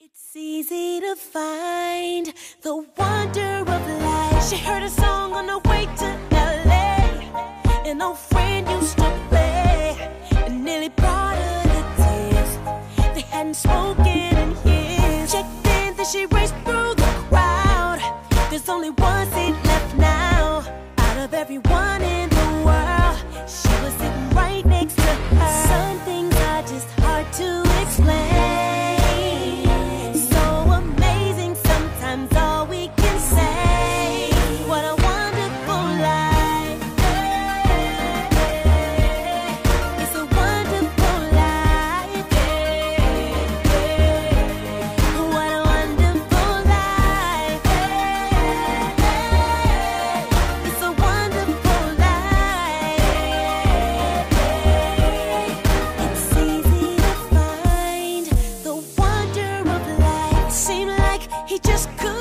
It's easy to find the wonder of life. She heard a song on the way to LA. An old friend used to play and nearly brought her to tears. They hadn't spoken in years. Checked in, then she raced through the crowd. There's only one seat left now. Out of everyone in the world, she was sitting right next to her. Some things are just hard to explain. He just could